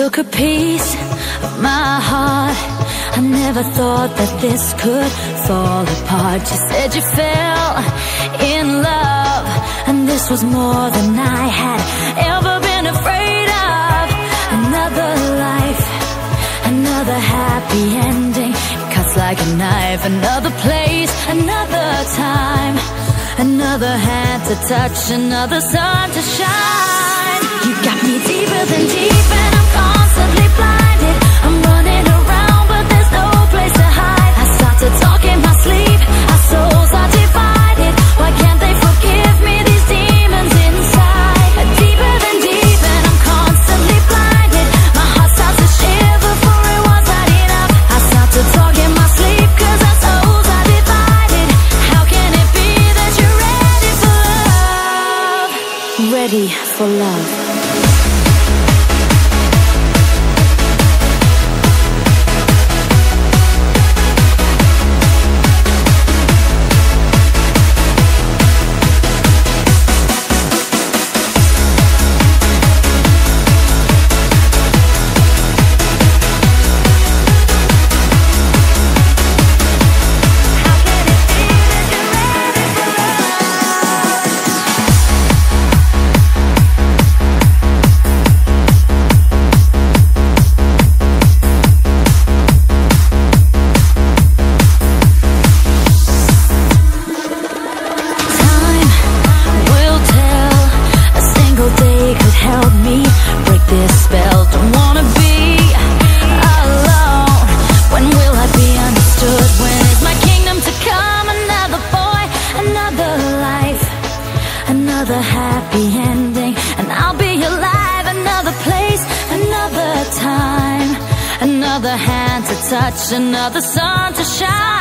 took a piece of my heart. I never thought that this could fall apart. You said you fell in love, and this was more than I had ever been afraid of. Another life, another happy ending. It cuts like a knife. Another place, another time, another hand to touch, another sun to shine. You got me deeper than deep, and I'm constantly blinded. I'm running around, but there's no place to hide. I start to talk in my sleep. Our souls are divided. Why can't they forgive me? These demons inside. Deeper than deep, and I'm constantly blinded. My heart starts to shiver, for it was not enough. I start to talk in my sleep, 'cause our souls are divided. How can it be that you're ready for love? Ready for love. Another happy ending, and I'll be alive. Another place, another time, another hand to touch, another sun to shine.